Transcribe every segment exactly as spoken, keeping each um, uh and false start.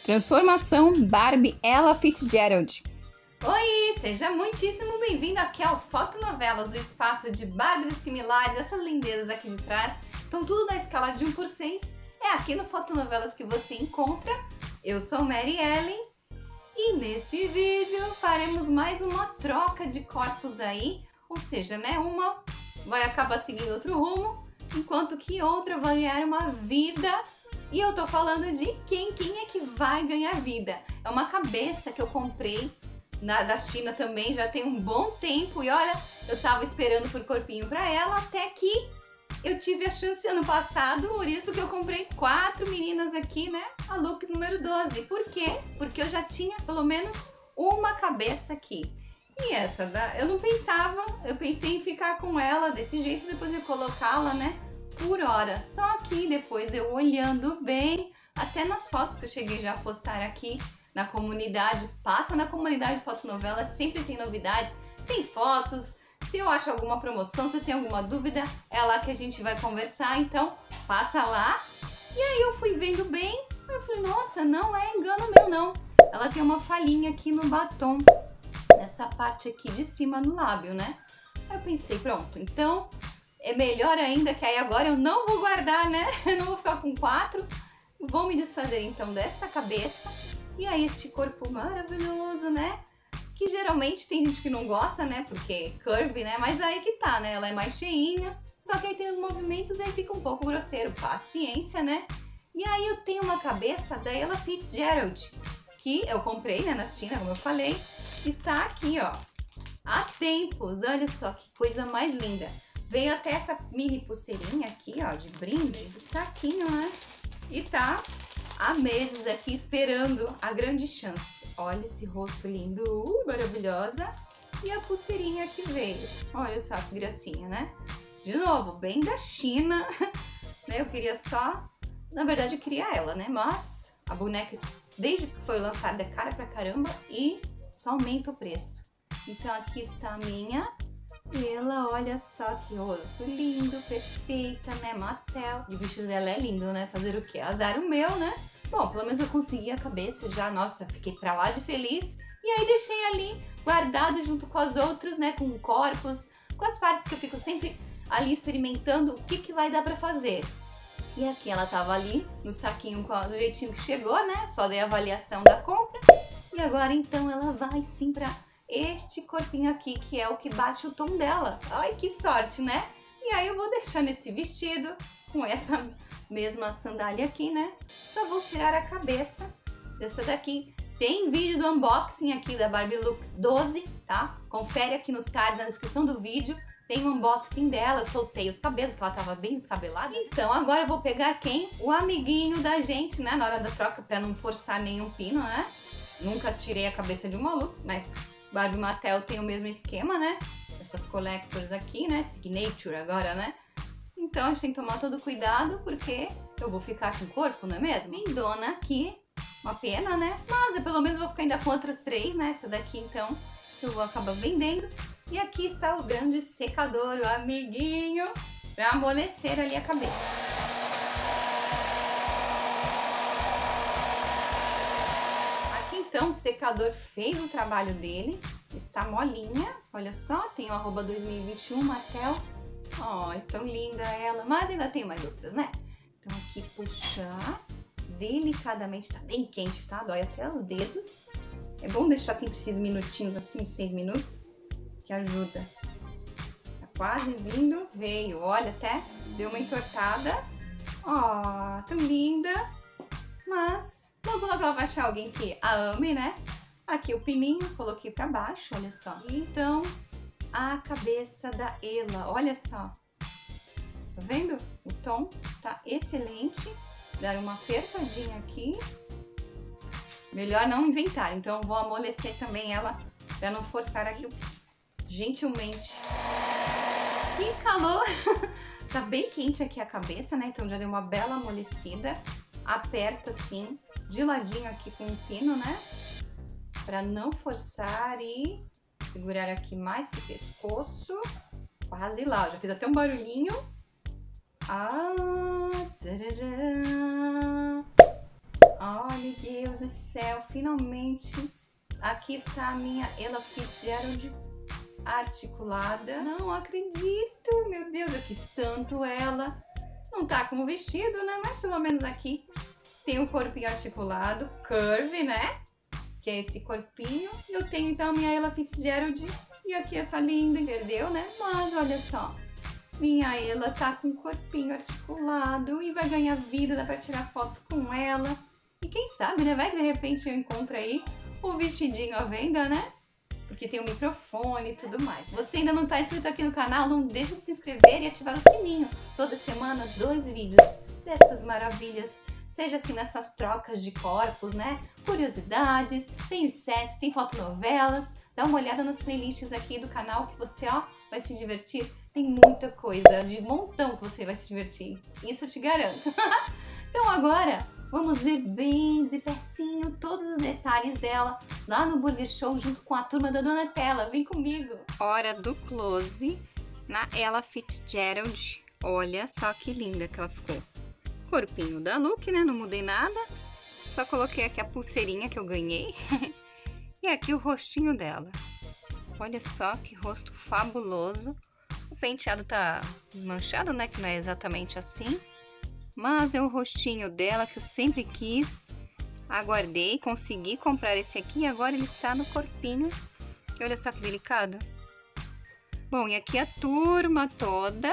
Transformação Barbie Ella Fitzgerald. Oi, seja muitíssimo bem-vindo aqui ao Fotonovelas, o espaço de Barbies e similares, essas lindezas aqui de trás. Então tudo na escala de um por seis é aqui no Fotonovelas que você encontra. Eu sou Mary Ellen e neste vídeo faremos mais uma troca de corpos aí, ou seja, né, uma vai acabar seguindo outro rumo, enquanto que outra vai ganhar uma vida. E eu tô falando de quem, quem é que vai ganhar vida. É uma cabeça que eu comprei na, da China também, já tem um bom tempo. E olha, eu tava esperando por corpinho pra ela, até que eu tive a chance ano passado, por isso que eu comprei quatro meninas aqui, né? A Lux número doze. Por quê? Porque eu já tinha pelo menos uma cabeça aqui. E essa, da, eu não pensava, eu pensei em ficar com ela desse jeito, depois eu colocá-la, né? Por hora, só que depois eu olhando bem, até nas fotos que eu cheguei já a postar aqui na comunidade, passa na comunidade de Fotonovelas, sempre tem novidades, tem fotos, se eu acho alguma promoção, se eu tenho alguma dúvida, é lá que a gente vai conversar, então passa lá. E aí eu fui vendo bem, eu falei, nossa, não é engano meu não, ela tem uma falhinha aqui no batom, nessa parte aqui de cima no lábio, né? Aí eu pensei, pronto, então é melhor ainda que aí agora eu não vou guardar, né? Eu não vou ficar com quatro. Vou me desfazer então desta cabeça. E aí este corpo maravilhoso, né? Que geralmente tem gente que não gosta, né? Porque curve, né? Mas aí que tá, né? Ela é mais cheinha. Só que aí tem os movimentos e aí fica um pouco grosseiro. Paciência, né? E aí eu tenho uma cabeça da Ella Fitzgerald, que eu comprei, né? Na China, como eu falei. Está aqui, ó. Há tempos. Olha só que coisa mais linda. Veio até essa mini pulseirinha aqui, ó, de brinde, esse saquinho, né? E tá há meses aqui esperando a grande chance. Olha esse rosto lindo, uh, maravilhosa. E a pulseirinha que veio. Olha só que gracinha, né? De novo, bem da China, né? Eu queria só... Na verdade, eu queria ela, né? Mas a boneca, desde que foi lançada, é cara pra caramba e só aumenta o preço. Então aqui está a minha... Ela, olha só que rosto lindo, perfeita, né? Mattel. E o vestido dela é lindo, né? Fazer o quê? Azar o meu, né? Bom, pelo menos eu consegui a cabeça já. Nossa, fiquei pra lá de feliz. E aí deixei ali guardado junto com as outras, né? Com corpos, com as partes que eu fico sempre ali experimentando o que que vai dar pra fazer. E aqui ela tava ali no saquinho do jeitinho que chegou, né? Só dei a avaliação da compra. E agora então ela vai sim pra... este corpinho aqui, que é o que bate o tom dela. Ai, que sorte, né? E aí eu vou deixar nesse vestido, com essa mesma sandália aqui, né? Só vou tirar a cabeça dessa daqui. Tem vídeo do unboxing aqui da Barbie Lux doze, tá? Confere aqui nos cards, na descrição do vídeo. Tem um unboxing dela, eu soltei os cabelos, que ela tava bem descabelada. Então agora eu vou pegar quem? O amiguinho da gente, né? Na hora da troca, pra não forçar nenhum pino, né? Nunca tirei a cabeça de uma Lux, mas... Barbie Mattel tem o mesmo esquema, né? Essas collectors aqui, né? Signature agora, né? Então a gente tem que tomar todo cuidado, porque eu vou ficar com o corpo, não é mesmo? Lindona aqui, uma pena, né? Mas eu pelo menos vou ficar ainda com outras três, né? Essa daqui, então, eu vou acabar vendendo. E aqui está o grande secador, o amiguinho, pra amolecer ali a cabeça. Então o secador fez o trabalho dele, está molinha, olha só, tem o arroba dois mil e vinte e um Mattel, ó, tão linda ela, mas ainda tem mais outras, né? Então aqui puxar delicadamente, tá bem quente, tá? Dói até os dedos, é bom deixar sempre esses minutinhos assim, uns seis minutos, que ajuda. Tá quase vindo, veio, olha até, deu uma entortada, ó, tão linda, mas... Logo, logo ela vai achar alguém que a ame, né? Aqui o pininho, coloquei pra baixo, olha só. Então, a cabeça da Ella, olha só. Tá vendo? O tom tá excelente. Dar uma apertadinha aqui. Melhor não inventar, então vou amolecer também ela pra não forçar aqui gentilmente. Que calor! Tá bem quente aqui a cabeça, né? Então já deu uma bela amolecida. Aperta assim, de ladinho aqui com o pino, né? Pra não forçar e segurar aqui mais pro pescoço. Quase lá, já fiz até um barulhinho. Ah, tarará. Ai, meu Deus do céu, finalmente aqui está a minha Ella Fitzgerald articulada. Não acredito, meu Deus, eu quis tanto ela. Não tá como vestido, né? Mas pelo menos aqui tem o corpinho articulado, curve, né? Que é esse corpinho. E eu tenho então a minha Ella Fitzgerald e aqui essa linda, perdeu, né? Mas olha só, minha Ella tá com o corpinho articulado e vai ganhar vida, dá pra tirar foto com ela. E quem sabe, né? Vai que de repente eu encontro aí o vestidinho à venda, né? Porque tem o microfone e tudo mais. Você ainda não tá inscrito aqui no canal? Não deixa de se inscrever e ativar o sininho. Toda semana, dois vídeos dessas maravilhas. Seja assim nessas trocas de corpos, né? Curiosidades, tem os sets, tem fotonovelas. Dá uma olhada nas playlists aqui do canal que você, ó, vai se divertir. Tem muita coisa, de montão que você vai se divertir. Isso eu te garanto. Então agora, vamos ver bem de pertinho todos os detalhes dela lá no Burger Show junto com a turma da Donatella. Vem comigo! Hora do close na Ella Fitzgerald. Olha só que linda que ela ficou. Corpinho da look, né? Não mudei nada. Só coloquei aqui a pulseirinha que eu ganhei. E aqui o rostinho dela. Olha só que rosto fabuloso. O penteado tá manchado, né? Que não é exatamente assim. Mas é o rostinho dela que eu sempre quis. Aguardei, consegui comprar esse aqui e agora ele está no corpinho. E olha só que delicado. Bom, e aqui a turma toda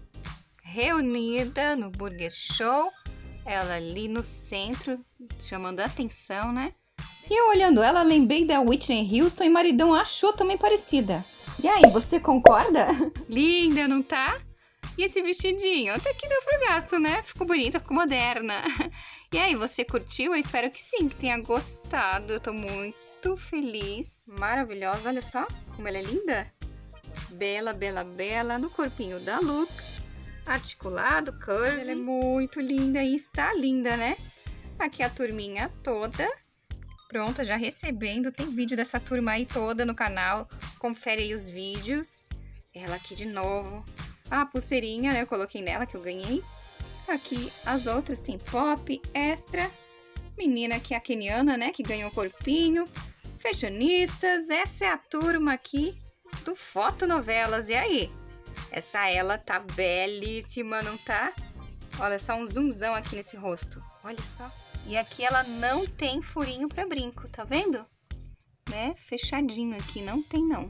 reunida no Burger Show. Ela ali no centro, chamando a atenção, né? E eu olhando ela, lembrei da Whitney Houston e Maridão achou também parecida. E aí, você concorda? Linda, não tá? E esse vestidinho? Até que deu pro gasto, né? Ficou bonita, ficou moderna. E aí, você curtiu? Eu espero que sim, que tenha gostado. Eu tô muito feliz. Maravilhosa, olha só como ela é linda. Bela, bela, bela, no corpinho da Lux. Articulado, curve. Ela é muito linda e está linda, né? Aqui a turminha toda. Pronta, já recebendo. Tem vídeo dessa turma aí toda no canal. Confere aí os vídeos. Ela aqui de novo. A pulseirinha, né? Eu coloquei nela que eu ganhei. Aqui as outras tem pop, extra. Menina que é a keniana, né? Que ganhou o corpinho. Fashionistas. Essa é a turma aqui do Fotonovelas. E aí? Essa ela tá belíssima, não tá? Olha só um zoomzão aqui nesse rosto. Olha só. E aqui ela não tem furinho para brinco, tá vendo? Né? Fechadinho aqui, não tem não.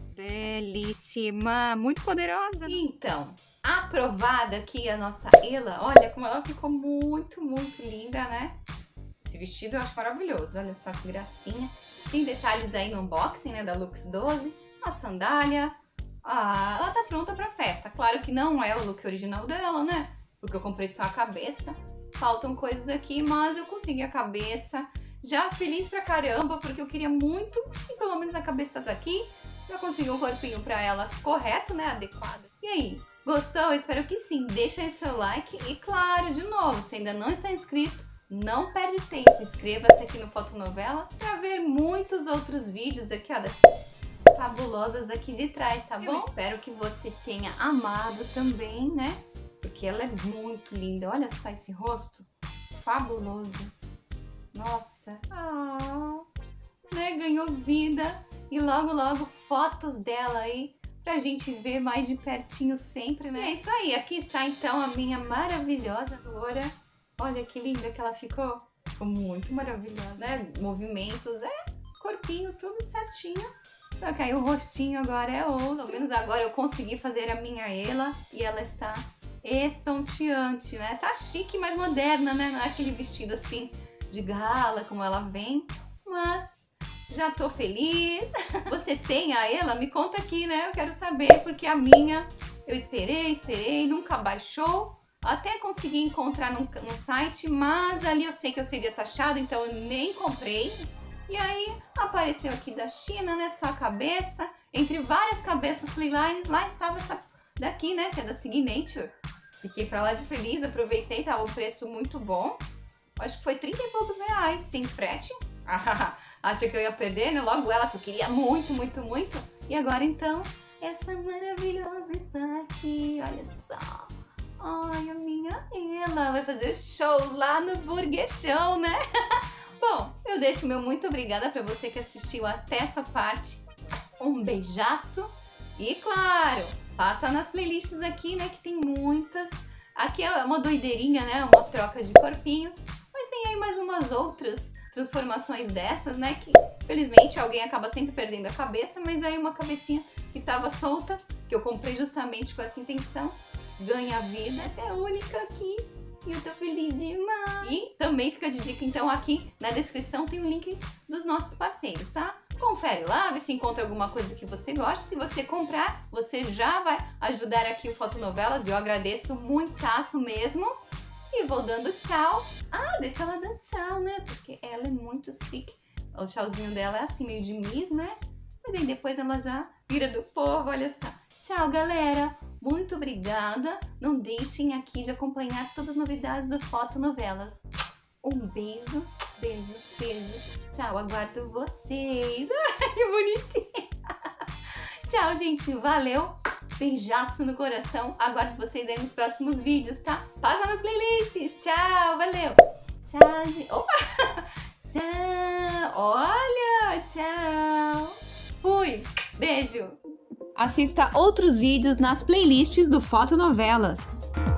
Belíssima, muito poderosa. Então, aprovada aqui a nossa Ella. Olha como ela ficou muito, muito linda, né? Esse vestido eu acho maravilhoso. Olha só que gracinha. Tem detalhes aí no unboxing, né, da Lux doze. A sandália. Ah, ela tá pronta pra festa. Claro que não é o look original dela, né? Porque eu comprei só a cabeça. Faltam coisas aqui, mas eu consegui a cabeça. Já feliz pra caramba, porque eu queria muito. E pelo menos a cabeça tá aqui. Já consegui um corpinho pra ela correto, né? Adequado. E aí, gostou? Eu espero que sim. Deixa aí seu like. E claro, de novo, se ainda não está inscrito, não perde tempo. Inscreva-se aqui no Fotonovelas pra ver muitos outros vídeos aqui, ó, dessas fabulosas aqui de trás, tá bom? Eu espero que você tenha amado também, né? Porque ela é muito linda. Olha só esse rosto. Fabuloso. Nossa. Ah, né? Ganhou vida. E logo, logo, fotos dela aí pra gente ver mais de pertinho sempre, né? É isso aí. Aqui está, então, a minha maravilhosa loura. Olha que linda que ela ficou. Ficou muito maravilhosa, né? Movimentos, é corpinho, tudo certinho. Só que aí o rostinho agora é outro. Pelo menos agora eu consegui fazer a minha Ella e ela está estonteante, né? Tá chique, mas moderna, né? Não é aquele vestido assim de gala como ela vem, mas já tô feliz. Você tem a Ella? Me conta aqui, né? Eu quero saber, porque a minha eu esperei, esperei, nunca baixou. Até consegui encontrar no, no site, mas ali eu sei que eu seria taxada, então eu nem comprei. E aí apareceu aqui da China, né? Só a cabeça. Entre várias cabeças Playlines, lá estava essa daqui, né? Que é da Signature. Fiquei pra lá de feliz, aproveitei, tava um preço muito bom. Acho que foi trinta e poucos reais, sem frete. Acho que eu ia perder, né? Logo ela, que eu queria muito, muito, muito. E agora então, essa maravilhosa está aqui, olha só. Ai, a minha ela vai fazer shows lá no Burger Show, né? Bom, eu deixo meu muito obrigada para você que assistiu até essa parte. Um beijaço e, claro, passa nas playlists aqui, né, que tem muitas. Aqui é uma doideirinha, né, uma troca de corpinhos, mas tem aí mais umas outras transformações dessas, né, que felizmente alguém acaba sempre perdendo a cabeça, mas aí uma cabecinha que tava solta, que eu comprei justamente com essa intenção, ganha vida. Essa é a única aqui. E eu tô feliz demais. E também fica de dica, então, aqui na descrição tem o link dos nossos parceiros, tá? Confere lá, vê se encontra alguma coisa que você gosta. Se você comprar, você já vai ajudar aqui o Fotonovelas e eu agradeço muitaço mesmo. E vou dando tchau. Ah, deixa ela dar tchau, né? Porque ela é muito chique. O tchauzinho dela é assim, meio de Miss, né? Mas aí depois ela já vira do povo, olha só. Tchau, galera. Muito obrigada. Não deixem aqui de acompanhar todas as novidades do Fotonovelas. Um beijo, beijo, beijo. Tchau, aguardo vocês. Ai, que bonitinho. Tchau, gente. Valeu. Beijaço no coração. Aguardo vocês aí nos próximos vídeos, tá? Passa nas playlists. Tchau, valeu. Tchau, gente. Opa! Tchau. Olha, tchau. Fui. Beijo. Assista outros vídeos nas playlists do Fotonovelas.